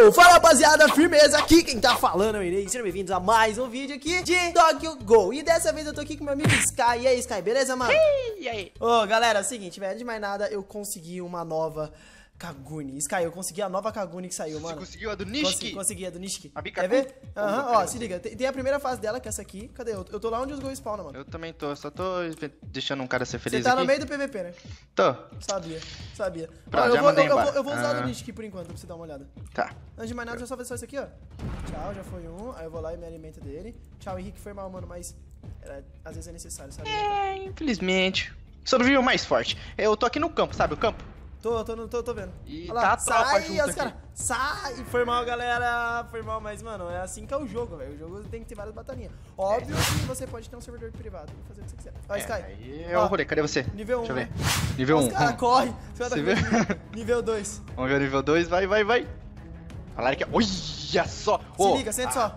Fala rapaziada, firmeza, aqui quem tá falando eu irei. Sejam bem-vindos a mais um vídeo aqui de Tokyo Go. E dessa vez eu tô aqui com meu amigo Sky. E aí, Sky, beleza, mano? E aí? Ô, galera, é o seguinte, velho, de mais nada, eu consegui uma nova Kagune. Sky, eu consegui a nova Kagune que saiu, mano. Você conseguiu a do Nishiki? Consegui a do Nishiki. A Quer ver? Ó, se liga, tem a primeira fase dela, que é essa aqui. Cadê? Eu tô lá onde os gols spawnam, mano. Eu também tô, só tô deixando um cara ser feliz Você tá aqui. no meio do PVP, né? Tô. Sabia. Pronto, Ó, já mandei embora. eu vou usar a do Nishiki por enquanto, pra você dar uma olhada. Tá. Antes de mais nada, deixa eu só fazer só isso aqui, ó. Tchau, já foi um. Aí eu vou lá e me alimento dele. Tchau, Henrique, foi mal, mano, mas às vezes é necessário, sabe? Infelizmente. Sobrevive o mais forte. Eu tô aqui no campo, sabe o campo? Tô vendo. E olha lá, tá a tropa sai, junto os caras. Sai! Foi mal, galera. Foi mal, mas, mano, é assim que é o jogo, velho. O jogo tem que ter várias batalhinhas. Óbvio que você pode ter um servidor privado e fazer o que você quiser. Ó, Sky. Aí é o rolê, cadê você? Nível 1. Deixa eu ver. Nível 1. Os caras correm. Você vê? Nível 2. Vamos ver o nível 2, vai. Falaram que... Olha só! Se liga, sente só.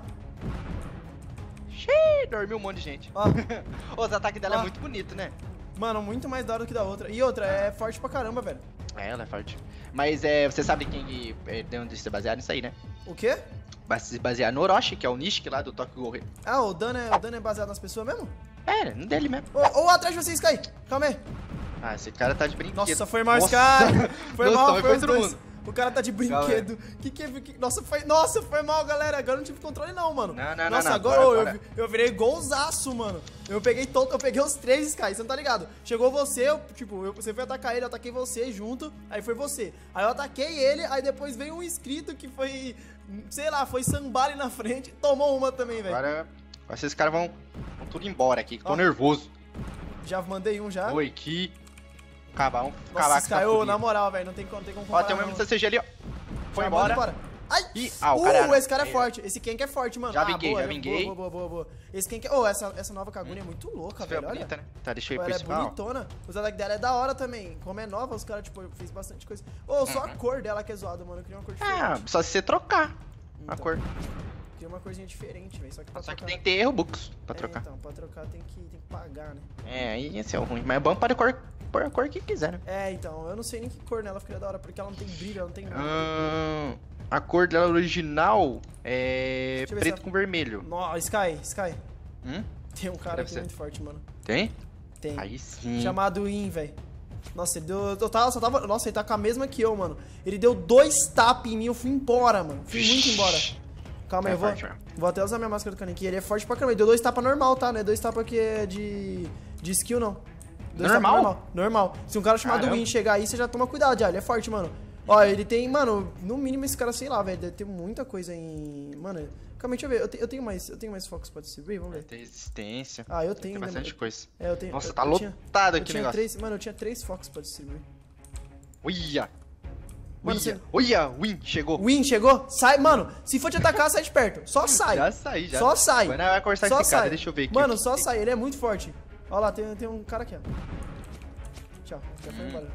Xiii, dormiu um monte de gente. Ó. Os ataques dela Ó. é muito bonito, né? Mano, muito mais da hora do que da outra. E outra, é forte pra caramba, velho. É, ela é forte. Mas você sabe quem de onde se basear nisso aí, né? O quê? Vai se basear no Orochi, que é o Nishiki lá do Tokyo Go. Ah, o dano é baseado nas pessoas mesmo? É, no dele mesmo. Ô, atrás de você, Sky. Calma aí. Ah, esse cara tá de brinquedo. Nossa, foi mal, Nossa. Sky. Foi Nossa, mal, mas foi foi os todo dois. mundo. O cara tá de brinquedo. Nossa, foi mal, galera. Agora eu não tive controle não, mano. Não, Nossa, não, agora bora. eu virei golzaço, mano. Eu peguei os três Sky, você não tá ligado? Chegou você, você foi atacar ele, eu ataquei você junto, aí foi você. Aí eu ataquei ele, aí depois veio um inscrito que foi, sei lá, foi sambale na frente, tomou uma também, velho. Agora esses caras vão tudo embora aqui, que tô nervoso. Já mandei um já. Oi, que... Acabar Nossa, com Sky, na moral, velho, não tem como Ó, comparar. tem um mesmo CCG ali, ó. Foi Já embora. manda Ai! Ih, o cara... Esse cara é forte. Esse Kenk é forte, mano. Já vinguei, boa, já vinguei. Boa. Esse Kenk... essa nova Kagune é muito louca, Essa foi velho. bonita, Olha. né? Tá, deixa eu ir pro Ela é principal. bonitona. Os ataques dela é da hora também. Como é nova, os caras, tipo, fez bastante coisa. Só a cor dela que é zoada, mano. Eu queria uma cor diferente. Ah, só se você trocar a Então, cor. Queria uma corzinha diferente, velho. Só que pra Só que trocar... tem que ter erro books pra trocar. Então, pra trocar tem que pagar, né? É, aí esse é o ruim. Mas é bom para pôr a cor que quiser, né? É, então. Eu não sei nem que cor nela ficaria da hora, porque ela não tem brilho, ela não tem nada. A cor dela original é Deixa eu ver preto se com vermelho. Nossa, Sky. Hum? Tem um cara Deve aqui ser. muito forte, mano. Tem? Tem. Aí sim. Chamado In, velho. Nossa, ele deu. Nossa, ele tá com a mesma que eu, mano. Ele deu 2 taps em mim, eu fui embora, mano. Fui muito embora. Calma aí, É eu forte, mano. vou até usar minha máscara do Kaneki. Ele é forte pra caramba. Ele deu 2 tapas normal, tá? Não é 2 tapas que é de skill, não. 2 tapas Normal? Normal. Se um cara chamado Caramba. Win chegar aí, você já toma cuidado já. Ele é forte, mano. Ó, ele tem, mano, no mínimo esse cara, sei lá, velho. Deve ter muita coisa em. Mano, calma aí, deixa eu ver. Eu tenho mais focos pra distribuir, vamos ver. Tem resistência. Ah, eu Tem tenho, bastante né? coisa. É, eu tenho. Nossa, eu tá tinha- lotado eu aqui o tinha negócio. Mano, eu tinha 3 focos pra distribuir. Olha! Mano, Olha, Win, chegou. Win, chegou? Sai, mano. Se for te atacar, sai de perto. Só sai. Já saí, já. Só sai. Agora vai conversar Só esse cara, sai. deixa eu ver aqui. Mano, só sai. Ele é muito forte. Olha lá, tem um cara aqui, ó. Tchau. Já foi embora.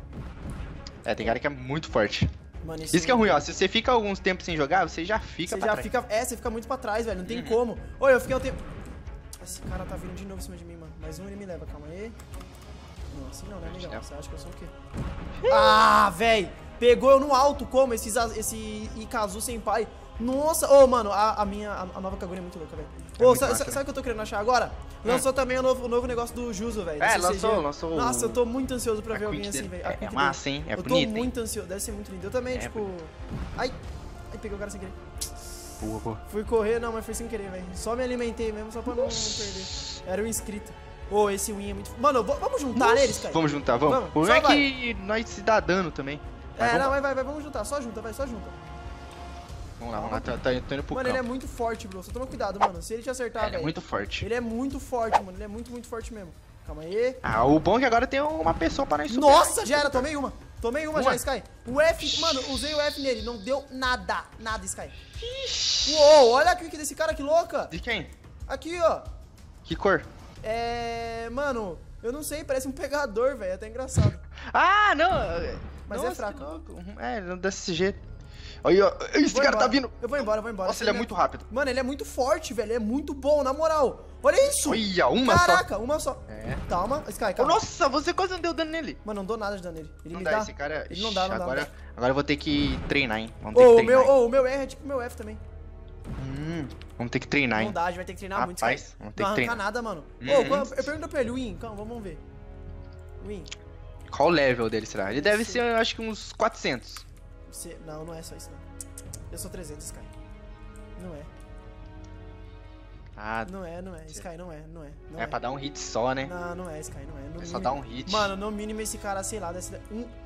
É, tem cara que é muito forte. Mano, Isso que é ruim, ó. Se você fica alguns tempos sem jogar, você já fica Você pra já trás. fica. Você fica muito pra trás, velho. Não tem como. Oi, eu fiquei um tempo. Esse cara tá vindo de novo em cima de mim, mano. Mais um ele me leva, calma aí. Não, assim não, né, amigão? Você acha que eu sou o quê? Ah, velho! Pegou eu no alto, como? Esse Ikazu Senpai. Nossa, mano, a nova Kagune é muito louca, velho. muito Sabe massa, o que eu tô querendo achar agora? Lançou também o novo negócio do Juzo, velho. É, desse CG. lançou. Nossa, eu tô muito ansioso pra ver a alguém Quick assim, dele. velho. É massa, hein? É eu bonito, tô hein? muito ansioso, deve ser muito lindo. Eu também, É tipo. Ai, peguei o cara sem querer. Boa. Fui correr, não, mas foi sem querer, velho. Só me alimentei mesmo, só pra não perder. Era um inscrito. Esse win é muito. Mano, vamos juntar neles, cara? Vamos juntar, vamos. Vamos, O problema só é que nós se dá dano também. Mas Vai, vamos juntar, só junta, vai, só junta. Vamos lá, tô indo pro Mano, ele é campo. muito forte, bro. Só toma cuidado, mano. Se ele te acertar, Ele velho. é muito forte. Ele é muito forte, mano. Ele é muito forte mesmo. Calma aí. Ah, o bom é que agora tem uma pessoa pra nós subir. Nossa, já era, tomei uma. Tomei uma já, Uma? Sky. O F, mano, usei o F nele, não deu nada. Nada, Sky. Uou, olha a quick desse cara, que louca. De quem? Aqui, ó. Que cor? Mano, eu não sei, parece um pegador, velho. É até engraçado. Ah, não! Mas Nossa, é fraco. que louco. É, desse jeito. Olha, ó, esse Vou cara embora. tá vindo. Eu vou embora. Nossa, ele é muito rápido. Mano, ele é muito forte, velho. Ele é muito bom, na moral. Olha isso. Olha, uma só. Caraca, uma só. É. Calma, Sky, Oh, calma. nossa, você quase não deu dano nele. Mano, não dou nada de dano nele. Ele Não me dá, dá. esse cara... Ele não dá, não dá. Agora eu vou ter que treinar, hein. Vamos ter que Ô, treinar. o meu R é tipo o meu F também. Vamos ter que treinar, Não hein. dá, a gente vai ter que treinar muito, Rapaz, Sky. vamos ter Não que arranca treinar. nada, mano. Eu pergunto pra ele, Win, calma, vamos ver. Win, Qual o level dele será? Ele deve ser, eu acho que uns 400. você... Não é só isso, não. Eu sou 300, Sky. Não é. Ah, Não é. Sky, não é. Não é pra dar um hit só, né? Não é, Sky, não é. No É só mínimo- dar um hit. Mano, no mínimo esse cara, sei lá, deve ser...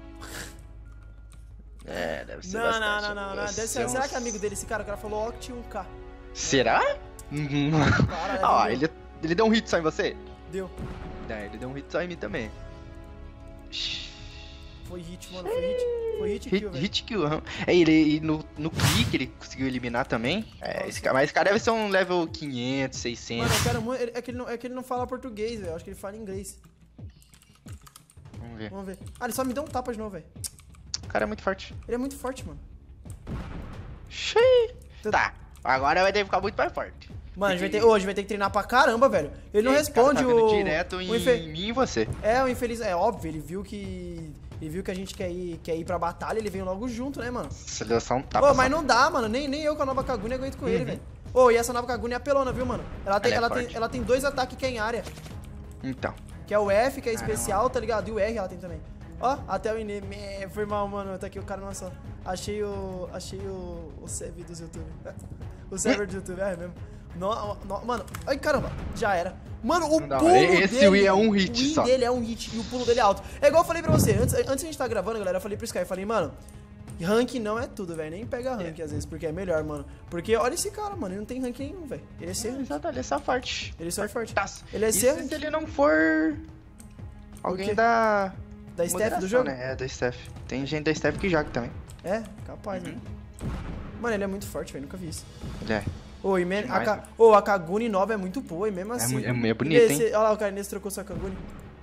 É, deve ser Não. bastante. Deve ser, será que é amigo dele esse cara? O cara falou Oct 1K. Será? Para, Ó, deve- ele deu um hit só em você? Deu. É, ele deu um hit só em mim também. Foi hit, mano, foi hit. Foi hit kill, velho. Hit kill, aham. É, ele no clique ele conseguiu eliminar também. É, mas esse cara deve ser um level 500, 600. Mano, eu quero muito... É que ele não fala português, velho. Eu acho que ele fala inglês. Vamos ver. Vamos ver. Ah, ele só me deu um tapa de novo, velho. O cara é muito forte. Ele é muito forte, mano. Xiii. Tá, agora vai ter que ficar muito mais forte. Mano, a gente vai ter que treinar pra caramba, velho. Ele não Esse cara responde tá vindo o... direto em mim e você. É, o infeliz... É óbvio, ele viu que a gente quer ir pra batalha, ele veio logo junto, né, mano? Seleção tá Pô, mas não dá, mano. Nem eu com a nova Kaguni aguento com ele, velho. Ô, e essa nova Kaguni é apelona, viu, mano? Ela tem 2 ataques que é em área. Então. Que é o F, que é especial, tá ligado? E o R ela tem também. Ó, até o Ine... Foi mal, mano. Tá aqui o cara, nossa. Achei o server dos YouTube. O server do YouTube, é mesmo. Mano, ai caramba, já era. Mano, o Não, pulo esse dele... Wii é um hit o Wii só. dele é um hit e o pulo dele é alto. É igual eu falei pra você, antes a gente tá gravando, galera, eu falei pro Sky, eu falei, mano, rank não é tudo, velho. Nem pega rank às vezes, porque é melhor, mano. Porque olha esse cara, mano, ele não tem rank nenhum, velho. Ele é C rank. Exato, ele é só forte. Ele só é forte. Fortaço. Ele é Isso C rank. se ele não for... Alguém quê? da... Da Steph do moderação, jogo? né? É, da Steph. Tem gente da Steph que joga também. É, capaz, mano. Mano, ele é muito forte, velho, nunca vi isso. Ele é. Ô, Demais, a Kaguni nova é muito boa, e mesmo assim... É bonita, hein? Olha lá, o cara nesse trocou sua Kaguni.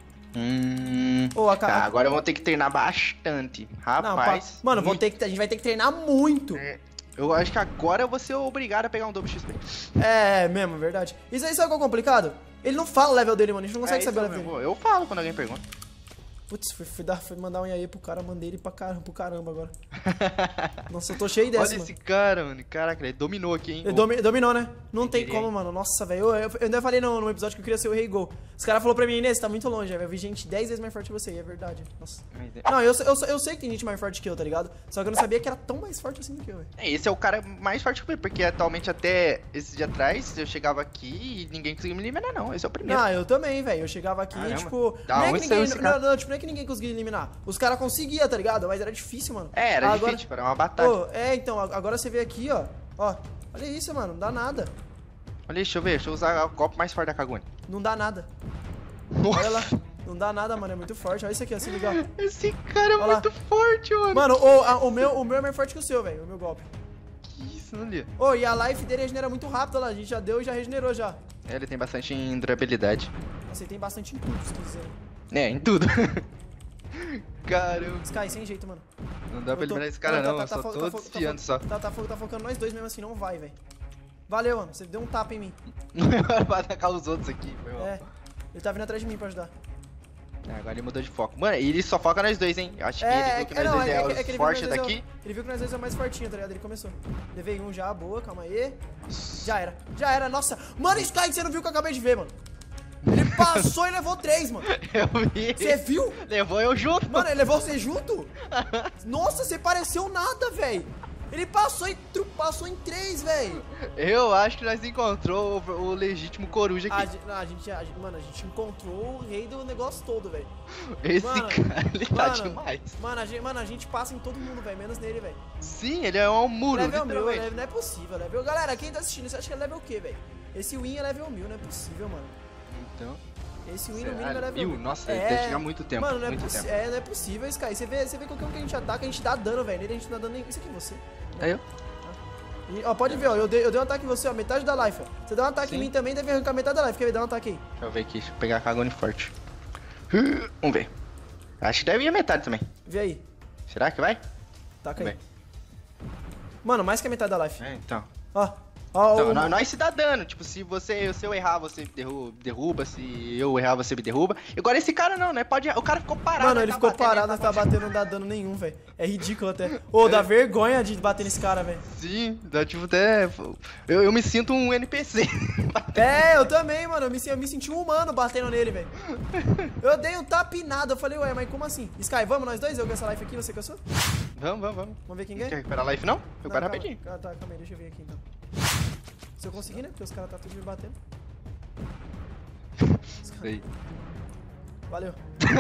Tá, agora eu vou ter que treinar bastante. Não, Rapaz. mano, a gente vai ter que treinar muito. Eu acho que agora eu vou ser obrigado a pegar um double XP. É, mesmo, verdade. Isso aí sabe qual é o complicado? Ele não fala o level dele, mano. A gente não consegue saber o level dele. Eu falo quando alguém pergunta. Putz, fui mandar um iaê pro cara, mandei ele pro caramba agora. Nossa, eu tô cheio dessa, Olha mano. esse cara, mano. Caraca, ele dominou aqui, hein? Ele dominou, né? Não tem diria, como, hein? mano. Nossa, velho. Eu ainda falei no episódio que eu queria ser o Rei Gol. Os caras falaram pra mim, Inês, você tá muito longe, velho. Eu vi gente 10 vezes mais forte que você, e é verdade. Nossa. Não, eu sei que tem gente mais forte que eu, tá ligado? Só que eu não sabia que era tão mais forte assim do que eu, velho. Esse é o cara mais forte que eu, porque atualmente até esse dia atrás eu chegava aqui e ninguém conseguia me eliminar, não. Esse é o primeiro. Não, eu também, velho. Eu chegava aqui, Caramba. tipo. Da Não é, onde que saiu ninguém, esse cara? tipo, não é que ninguém conseguia eliminar. Os caras conseguiam, tá ligado? Mas era difícil, mano. É, era Agora- difícil, era uma batalha. Pô, então, agora você vê aqui, ó. Ó, olha isso, mano. Não dá nada. Olha, deixa eu ver, deixa eu usar o copo mais forte da Kaguni. Não dá nada. Olha lá. Não dá nada, mano. É muito forte. Olha isso aqui, ó. Se liga, ó. Esse cara é Olha lá. muito forte, mano. Mano, o meu é mais forte que o seu, velho. O meu golpe. Que isso, não li. Ô, e a life dele regenera muito rápido, olha lá. A gente já deu e já regenerou já. É, ele tem bastante durabilidade. Você tem bastante impulso, se quiser. É, em tudo. Caramba. Sky, sem jeito, mano. Não dá pra Eu tô- eliminar esse cara, não. tá- Eu tá só fo- tô tá fo- desfiando só. Tá focando nós dois mesmo assim, não vai, velho. Valeu, mano. Você deu um tapa em mim. Vai atacar os outros aqui. Foi mal. É. Ele tá vindo atrás de mim pra ajudar. É, agora ele mudou de foco. Mano, e ele só foca nós dois, hein? Eu acho que ele viu que nós não, dois é, que os ele viu que fortes nós dois daqui. Ele viu que nós dois é o mais fortinho, tá ligado? Ele começou. Levei um já, boa, calma aí. Já era, nossa. Mano, Sky, que você não viu que eu acabei de ver, mano. Ele passou e levou 3, mano. Eu vi. Você viu? Levou eu junto. Mano, ele levou você junto? Nossa, você pareceu nada, velho. Ele passou em 3, velho. Eu acho que nós encontrou o legítimo coruja aqui. Mano, a gente encontrou o rei do negócio todo, velho. Esse mano, cara, ele tá demais. Mano, a gente passa em todo mundo, velho, menos nele, velho. Sim, ele é um muro, Level 1000, literalmente. não é possível, level. Galera, quem tá assistindo, você acha que é level o quê, velho? Esse win é level 1000, não é possível, mano. Então, Esse win no será? mínimo é level 1000. Nossa, ele deve chegar muito tempo. Mano, não é, muito tempo. não é possível, Sky. Você vê qualquer um que a gente ataca, a gente dá dano, velho. Nele a gente não dá dano nenhum. Isso aqui é você. Aí eu? E, ó, pode ver, ó. Eu dei um ataque em você, ó. Metade da life, ó. Você dá um ataque em Sim. mim também, deve arrancar metade da life. Quer ver? Dá um ataque aí. Deixa eu ver aqui, deixa eu pegar a Kaguni forte. Vamos ver. Acho que deve ir a metade também. Vê aí. Será que vai? Taca aí. Vamos ver. Mano, mais que a metade da life. É, então. Ó. Ó, Então, nós se dá dano, tipo, se eu errar, você derruba, se eu errar, você me derruba. Agora esse cara não, né? O cara ficou parado. Mano, ele ficou parado, nós tá batendo, não dá dano nenhum, velho. É ridículo até. Ô, dá vergonha de bater nesse cara, velho. Sim, dá tipo até... Eu me sinto um NPC. É, eu também, mano. Eu me senti um humano batendo nele, velho. Eu dei um tapinado, eu falei, ué, mas como assim? Sky, vamos nós dois? Eu ganho essa life aqui, você cansou? Vamos. Vamos ver quem ganha? Quer recuperar a life, não? Eu quero calma, rapidinho. Tá, calma aí, deixa eu ver aqui então. Se eu conseguir, né? Porque os caras tá tudo me batendo. Sei. Valeu.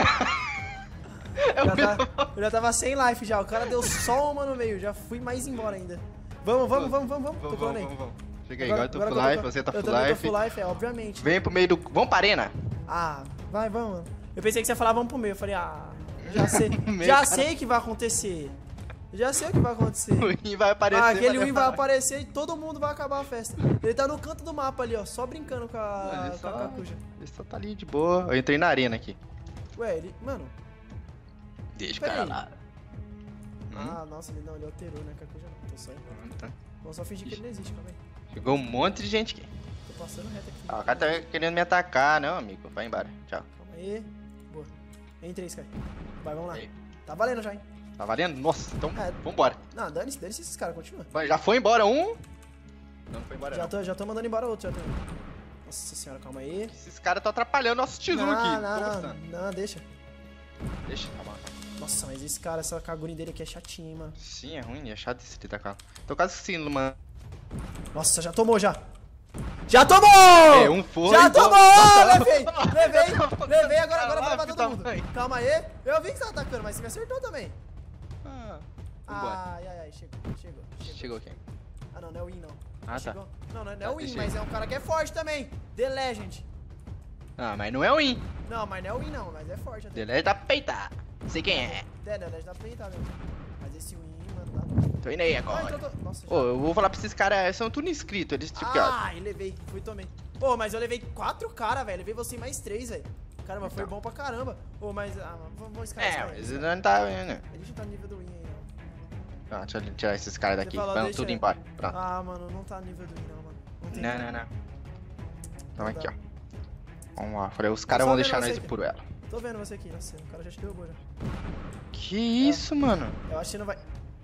Eu já tava sem life já. O cara deu só uma no meio. Já fui mais embora ainda. Vamos. Tô colando aí. Vamos. Chega aí, agora eu tô full life, você tá full life. Eu tô full life, obviamente. Vem pro meio do... Vamos pra arena. Ah, vamos. Eu pensei que você ia falar vamos pro meio. Eu falei, já sei. Já sei o que vai acontecer. Já sei o que vai acontecer. O win vai aparecer. Aquele win vai aparecer e todo mundo vai acabar a festa. Ele tá no canto do mapa ali, ó, só brincando com a Kakuja. Ele só tá ali de boa. Eu entrei na arena aqui. Ué, ele... Mano... Deixa o cara lá. Ah, nossa, ele alterou, né, Kakuja não. Tô só indo. Tá. Vamos só fingir que ele não existe, calma aí. Chegou um monte de gente aqui. Tô passando reto aqui. O cara tá querendo me atacar. Não, amigo. Vai embora. Tchau. Calma aí. Boa. Entrei, Sky. Vai, vamos lá. Aí. Tá valendo já, hein. Tá valendo? Nossa, então vambora. Não, dane-se esses caras, continua. Já foi embora um? Não foi embora Já tô mandando embora outro, já tô. Nossa senhora, calma aí. Esses caras estão atrapalhando nosso X1 aqui. Não, deixa. Deixa, calma. Nossa, mas esse cara, essa Kaguni dele aqui é chatinha, hein, mano. Sim, é ruim, é chato esse tacar. Tô quase esquecendo, mano. Nossa, já tomou, já. Já tomou! É, um foi. Já tomou! Levei, agora vai matar todo mundo. Calma aí. Eu vi que você tá atacando, mas você me acertou também. Ai, chegou. Quem? Ah, não é o Win, não. Ah, chegou. Tá. Não é o Win, mas é um cara que é forte também. The Legend. Ah, mas não é o win. Não, mas não é o Win, não, mas é forte até. The Legend dá pra peitar. Sei quem é. The Legend dá pra peitar mesmo. Mas esse Win, mano, dá. Tô indo aí agora. Nossa, Ô, eu vou falar pra esses caras, são tudo inscritos, eles tipo. Levei, tomei. Pô, mas eu levei 4 caras, velho. Levei você mais 3, velho. Caramba, foi bom pra caramba. Pô, mas. Vamos escalar. Mas não tá vendo. A gente não tá no nível do Win aí, não. Deixa eu tirar esses caras daqui. Vamos tudo embora. Pronto. Mano, não tá no nível do Win, não, mano. Não. Então aqui, ó. Vamos lá. Falei, os caras vão deixar nós ir por ela. Tô vendo você aqui, nossa, o cara já te derrubou já. Que isso, mano? Eu acho que não vai.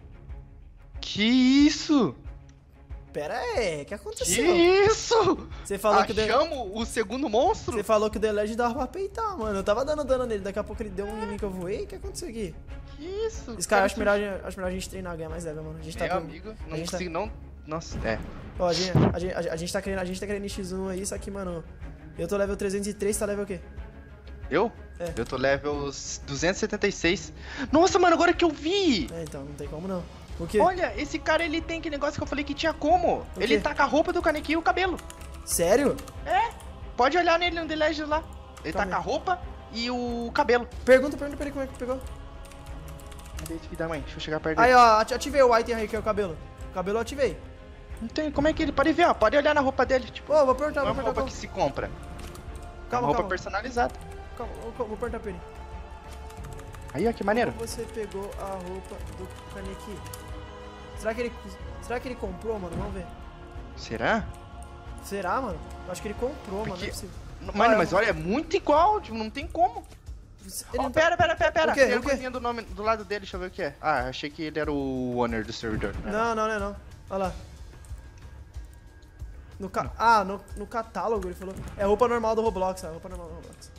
Que isso? Pera aí, o que aconteceu? Que isso? Você falou que o segundo monstro? Você falou que o The Legend dava pra peitar, mano. Eu tava dando dano nele, daqui a pouco ele deu um em mim que eu voei. O que aconteceu aqui? Que isso? Esse cara, acho melhor a gente treinar, ganhar mais level, mano. A gente tá amigo, não consigo não... Nossa, Ó, a gente tá querendo X1 aí, só que, mano... Eu tô level 303, tá level o quê? Eu? Eu tô level 276. Nossa, mano, agora que eu vi! Então, não tem como não. O quê? Olha, esse cara, ele tem aquele negócio que eu falei que tinha como. Ele tá com a roupa do Kaneki e o cabelo. Sério? É. Pode olhar nele no The Legend lá. Ele tá com a roupa e o cabelo. Pergunta pra ele como é que pegou. Cadê esse filho da mãe? Deixa eu chegar perto dele. Aí, ó, ativei o item aí, que é o cabelo. O cabelo eu ativei. Não tem, como é que ele pode ver, ó? Pode olhar na roupa dele, tipo. Vou perguntar, não é uma roupa que se compra. Calma, roupa personalizada. Calma, vou perguntar pra ele. Aí, ó, que maneiro. Como você pegou a roupa do Kaneki? Será que ele comprou, mano? Vamos ver. Será? Será, mano? Eu acho que ele comprou, mano. Não é possível. Mano, mas olha, é muito igual, tipo, não tem como. Pera. Tem uma coisinha do nome do lado dele, deixa eu ver o que é. Ah, achei que ele era o owner do servidor. Não. Olha lá. No catálogo ele falou. É roupa normal do Roblox, sabe? Roupa normal do Roblox.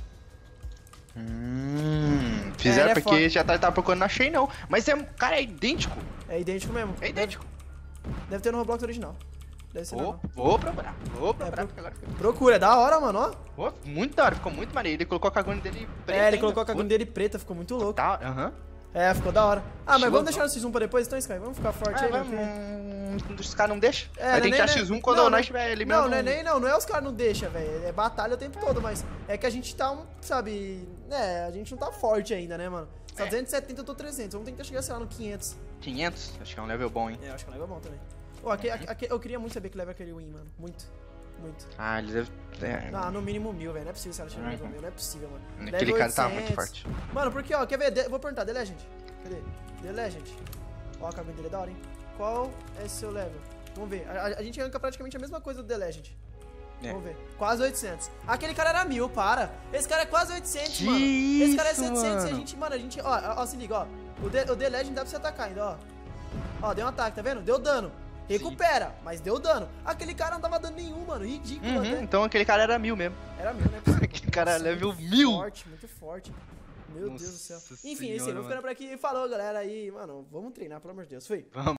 Fizeram porque já tava procurando, não achei não. Mas cara, é idêntico. É idêntico mesmo. É idêntico. Deve ter no Roblox original. Deve ser Vou procurar. Procura, é da hora, mano, ó. Muito da hora, ficou muito maneiro. Ele colocou a Kaguni dele preta. Ele colocou a Kaguni dele preta, ficou muito louco. Tá, ficou da hora. Mas vamos deixar o X1 pra depois então, Sky? Vamos ficar forte aí, Os caras não deixam? Vai ter que dar X1 quando nós estiver eliminando. Não é os caras não deixam, velho. É batalha o tempo todo, mas é que a gente tá sabe... a gente não tá forte ainda, né, mano? Tá 270, eu tô 300. Vamos tentar chegar, sei lá, no 500. 500? Acho que é um level bom, hein? Eu acho que é um level bom também. Eu queria muito saber que level é aquele win, mano. Muito. Ele deve... no mínimo 1000, velho. Não é possível se ela chegar no level 1000. Não é possível, mano. Aquele cara tá muito forte. Mano, porque, ó, quer ver? Vou perguntar, The Legend. Cadê? The Legend. Ó, a Kaguni dele é da hora, hein? qual é seu level? Vamos ver. A gente ranka praticamente a mesma coisa do The Legend. Vamos ver. Quase 800. Aquele cara era 1000, para. Esse cara é quase 800, que mano. Isso, esse cara é 700 mano. e a gente, ó, se liga, ó. O The Legend dá pra você atacar ainda, ó. Ó, deu um ataque, tá vendo? Deu dano. Recupera, mas deu dano. Aquele cara não tava dando nenhum, mano. Ridículo, até. Então aquele cara era 1000 mesmo. Era 1000, né? Aquele cara é level 1000. Muito forte. Meu Deus do céu. Nossa Enfim, é isso aí. Vou ficando por aqui. Falou, galera. Aí, mano, vamos treinar, pelo amor de Deus. Fui. Vamos.